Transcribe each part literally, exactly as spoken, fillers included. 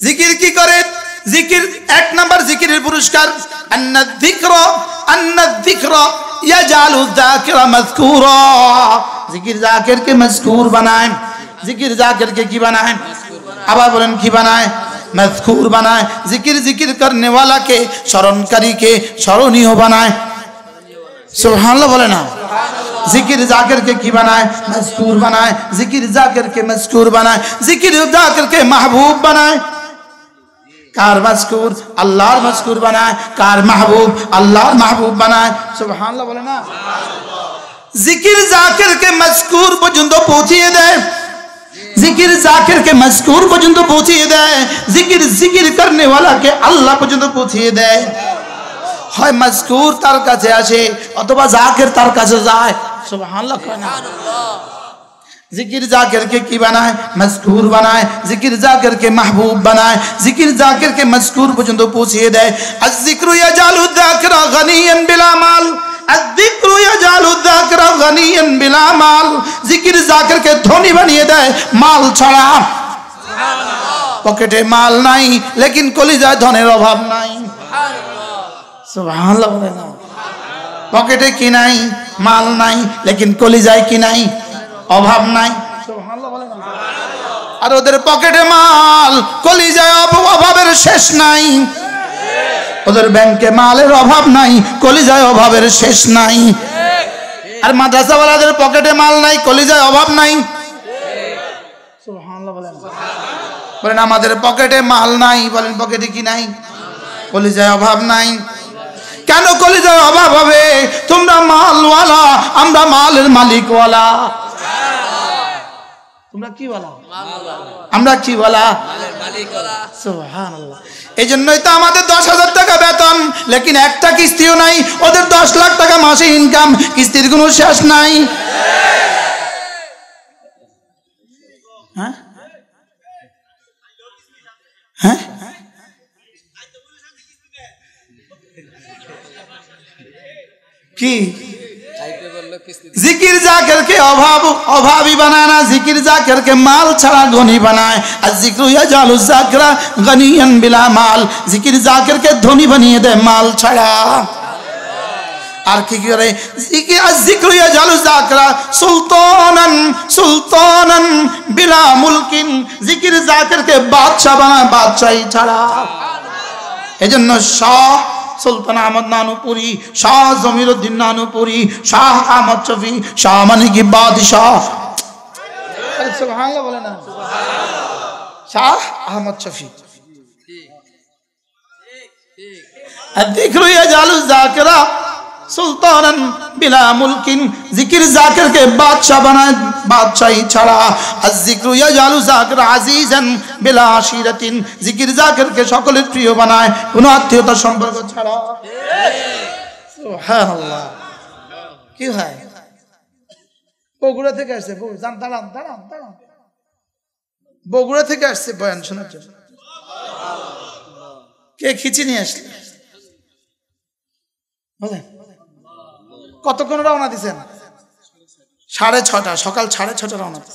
জিকির কি করে? জিকির এক নাম্বার জিকিরের পুরস্কার আন্না যিকরা আন্না যিকরা ইয়াজালু যাকিরা মাযকুরা। জিকির জাকিরকে মজকুর বানায়। জিকির জাকিরকে কি বানায়? আবার বলেন কি বানায়? मज़कूर बनाए। जिक्र जिक्र करने वाला के स्मरणकारी के स्मरणीय बनाए। सुभान अल्लाह बोले ना। जिक्र जाकिर के की बनाए? मज़कूर बनाए। जिक्र जाकिर के मज़कूर बनाए। जिक्र जाकिर के महबूब बनाए। कार मज़कूर अल्लाह मज़कूर बनाए, कार महबूब अल्लाह महबूब बनाए। सुभान अल्लाह बोले ना। जिक्र जाकिर के मज़कूर पर्यन्त पहुँचिए दे। जिक्र जाकिर के मज़कूर पर्यन्त पहुँचिए दे। जिक्र जिक्र करने वाला के अल्लाह पर्यन्त पहुँचिए दे। হয় মজকুর তার কাছে আসে অথবা জাকির তার কাছে যায়। সুবহানাল্লাহ কয় না। जिक्र जाकिर के की बनाए? मज़कूर बनाए। जिक्र जाकिर के महबूब बनाए। जिक्र जाकिर के मज़कूर पर्यन्त पहुँचिए दे। अज़्ज़िक्रु यजालु ज़ाकिरा गनियन बिला माल। अज़्ज़िक्रु यजालु ज़ाकिरा गनियन बिला माल। जिक्र जाकिर के धनी बनिए दे माल छाड़ा। पकेटे माल नहीं लेकिन कलिजाय धनेर अभाव नहीं। सुभान अल्लाह। पकेटे की नहीं माल नहीं लेकिन कलिजाय की नहीं अभाव नहीं। सुभान अल्लाह। और उधर पकेटे माल कलिजाय अभावेर शेष नहीं। उधर बैंके मालेर अभाव नहीं कलिजाय अभावेर शेष नहीं। और माद्रासा वालादेर पकेटे माल नहीं कलिजाय अभाव नहीं। सुभान अल्लाह बोलेन। बोलेन आमादेर पकेटे माल नहीं बोलेन पकेटे की नहीं कलिजाय अभाव नहीं। কেন কলিজায় অভাব হবে? তোমরা মালওয়ালা আমরা মালের মালিকওয়ালা। তোমরা কি ওয়ালা? মালওয়ালা। আমরা কি ওয়ালা? মালের মালিকওয়ালা। সুবহানাল্লাহ। এজন্যই তো আমাদের দশ হাজার টাকা বেতন লেকিন একটা কিস্তিও নাই। ওদের দশ লাখ টাকা মাসে ইনকাম কিস্তির কোনো শেষ নাই। হ্যাঁ হ্যাঁ की जिक्र जाकिर के अभाव अभावी बनाना। जिक्र जाकिर के माल छड़ा धनी बनाए। अज़्ज़िक्रु यजालु ज़ाकिरा गनियन बिला माल। जिक्र जाकिर के धनी बनिए दे माल छड़ा। और की करे? जिक्र अज़्ज़िक्रु यजालु ज़ाकिरा सुल्तानन सुल्तानन बिला मुल्किन। जिक्र जाकिर के बादशाह बनाए बादशाही छड़ा। एजन्य शाह सुल्तान अहमद नानुपुरी, शाह जमीरुद्दीन नानुपुरी, शाह अहमद शफी, शाह माने की बादशाह। अरे सुभान अल्लाह बोले ना। शाह अहमद शफी। अज़्ज़िक्रु यजालु ज़ाकिरा सुल्तानन बिला मुल्किन। जिक्र जाकिर के बादशाह बनाए बादशाही छड़ा। अज़्ज़िक्रु यजालु ज़ाकिरा अज़ीज़न बिला आशिरतिन। जिक्र जाकिर के सकलेर प्रिय बनाए कोनो आत्मीयता सम्पर्क छाड़ा। सुबहानाल्लाह। কি হয়? বগুড়া থেকে আসছে। দাঁড়ান দাঁড়ান দাঁড়ান দাঁড়ান। বগুড়া থেকে আসছে বয়ান শোনার জন্য। কে খিচি নিয়ে আসলে? বলেন কতক্ষণ রওনা দিছেন? সাড়ে ছটা সকাল সাড়ে ছটা রওনা দিছেন।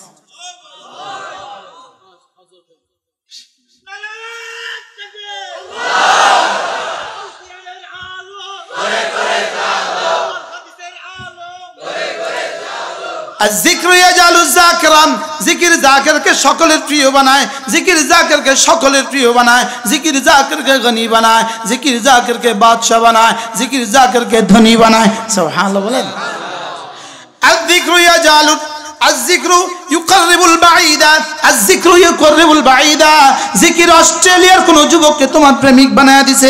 जिक्र यजालु ज़ाकिरान। जिक्र जाकिर के सकलेर प्रिय बनाए। जिक्र जाकिर के सकलेर प्रिय बनाए। जिक्र जाकिर के गनी बनाए। जिक्र जाकिर के बादशाह बनाए। जिक्र जाकिर के धनी बनाए। सुभान अल्लाह बोलेन। अज़्ज़िक्रु यजालु अज़्ज़िक्रु युक़र्रिबुल बाईदा। अज़्ज़िक्रु युक़र्रिबुल बाईदा। जिक्र ऑस्ट्रेलियार कोनो যুবককে তোমার প্রেমিক বানায়া দিছে।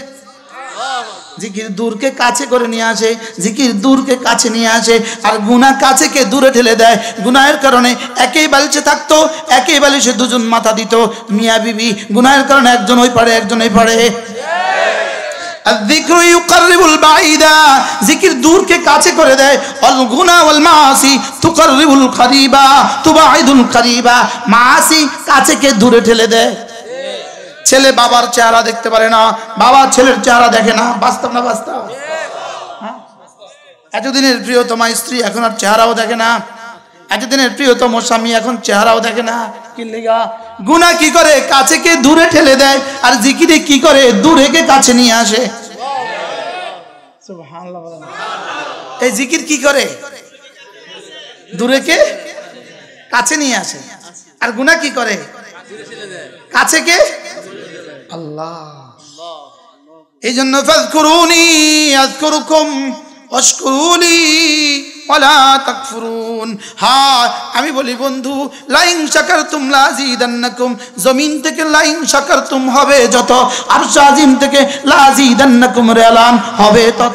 जिकिर दूर के काछे करे निये आसे। जिकिर दूर के काछे निये आसे और गुनाह काछे के दूरे ठेले देय। गुनाहेर कारणे एकेई बालिशे थाकतो एकेई बालिशे दुजन माथा दित मिया बीबी। गुनाहेर कारणे एकजन ओई पारे एकजन ओई पारे। अज़्ज़िक्रु युक़र्रिबुल बाईदा। जिकिर दूर के काछे करे देय। अल गुनाह वल मासी तुक़र्रिबुल क़रीबा तुबाइदुल क़रीबा। मासी काछे के दूरे ठेले देय। ছেলে বাবার চেহারা দেখতে পারে না, বাবা ছেলের চেহারা দেখে না। বাস্তব না বাস্তব? এতদিনের প্রিয়তমা স্ত্রী এখন আর চেহারাও দেখে না। এতদিনের প্রিয়তম স্বামী এখন চেহারাও দেখে না, কি লেগা? গুনাহ কি করে? কাছে কে দূরে ঠেলে দেয়, আর জিকিরে কি করে? দূরে কে কাছে নিয়ে আসে। সুবহানাল্লাহ। এই জিকির কি করে? দূরে কে কাছে নিয়ে আসে। আর গুনাহ কি করে? কাছে কে? আল্লাহ। এই জন্য ফাযকুরুনি আযকুরুকুম ওয়াশকুরুলি ওয়ালা তাকফুরুন। হ্যাঁ, আমি বলি বন্ধু, লাইন শাকারতুম লাযিদান্নাকুম, জমিন থেকে লাইন শাকারতুম হবে যত, আরশ আজিম থেকে লাযিদান্নাকুম রেলান হবে তত।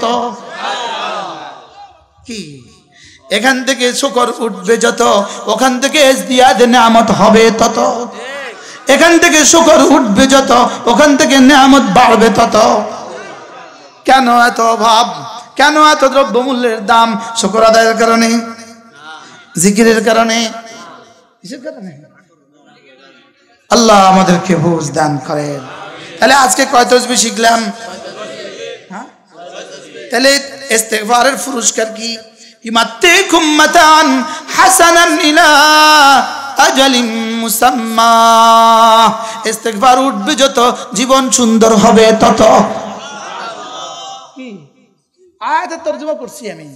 কি এখান থেকে শুকর উঠবে যত, ওখান থেকে ইজদিয়াদ নেয়ামত হবে তত। এখান থেকে শুকর উঠবে যত, ওখান থেকে নেয়ামত বাড়বে তত। কেন এত অভাব? কেন এত দ্রব্যমূল্যের দাম? শুকর আদায়ের কারণে, জিকিরের কারণে, কিসের কারণে? আল্লাহ আমাদেরকে বুঝ দান করেন। তাহলে আজকে কয় তাসবিহ শিখলাম? হ্যাঁ, তাহলে ইস্তিগফারের পুরস্কার কি? ইমাত্তিকুম মাতান হাসানান ইলা আজালিম মুসাম্মা। ইস্তিগফার উঠবে যত, জীবন সুন্দর হবে তত। কি আয়াতের তরজমা করছি আমি।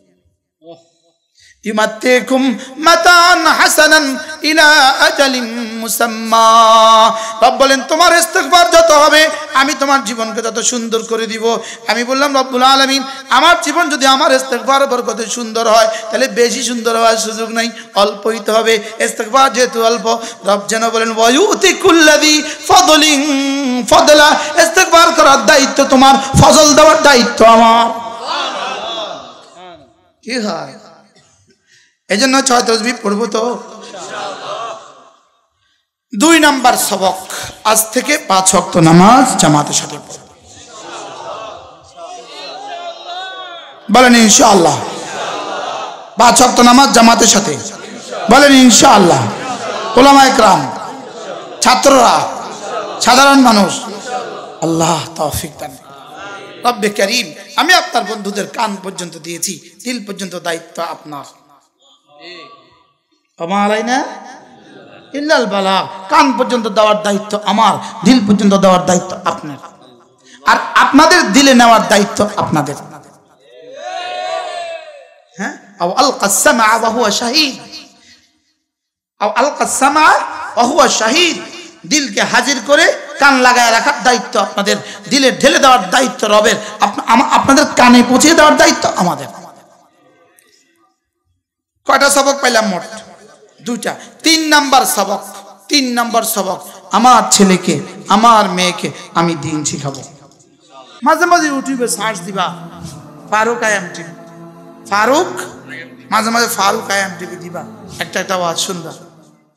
ইমাত্তিকুম মাতান হাসানান ইলা আজালিম মুসাম্মা। রব বলেন তোমার ইস্তিগফার যত হবে, আমি তোমার জীবনকে তত সুন্দর করে দিব। আমি বললাম রব্বুল আলামিন, আমার জীবন যদি আমার ইস্তিগফার বরকতে সুন্দর হয়, তাহলে বেশি সুন্দর হওয়ার সুযোগ নাই, অল্প হইতে হবে। ইস্তিগফার যেহেতু অল্প, রব যেন বলেন ওয়ায়ুতি কুল্লাযী ফাদলিন ফাদলা। ইস্তিগফার করার দায়িত্ব তোমার, ফজল দেওয়ার দায়িত্ব আমার। কি হয়? এই জন্য ছয় তাসবিহ পড়বো তো ইনশাআল্লাহ। দুই নাম্বার সবক, আজ থেকে পাঁচ ওয়াক্ত নামাজ জামাতের সাথে পড়ব। বলেন ইনশাআল্লাহ। পাঁচ ওয়াক্ত নামাজ জামাতের সাথে, বলেন ইনশাআল্লাহ। উলামায়ে কেরাম, ছাত্ররা, সাধারণ মানুষ, আল্লাহ তৌফিক দান। রব্বে কারীম, আমি আপনার বন্ধুদের কান পর্যন্ত দিয়েছি, দিল পর্যন্ত দায়িত্ব আপনার। আমারাইনা ইল্লাল বালাগ, কান পর্যন্ত দেওয়ার দায়িত্ব আমার, দিল পর্যন্ত দেওয়ার দায়িত্ব আপনার, আর আপনাদের দিলে নেওয়ার দায়িত্ব আপনাদের। হ্যাঁ, আও আলকাস সামআ ওয়া হুয়া শাহীদ, আও আলকাস সামআ ওয়া হুয়া শাহীদ। দিলকে হাজির করে কান লাগায় রাখার দায়িত্ব আপনাদের, দিলে ঢেলে দেওয়ার দায়িত্ব রবের, আপনাদের কানে পৌঁছে দেওয়ার দায়িত্ব আমাদের। কয়টা সবক পাইলাম? মোট দুইটা। তিন নাম্বার সবক, তিন নাম্বার সবক, আমার ছেলেকে, আমার মেয়েকে আমি দিন শিখাবো। মাঝে মাঝে ইউটিউবে সার্চ দিবা ফারুক আয়াম টিভি, ফারুক, মাঝে মাঝে ফারুক আয়াম টিভি দিবা, একটা একটা আওয়াজ শুনবা।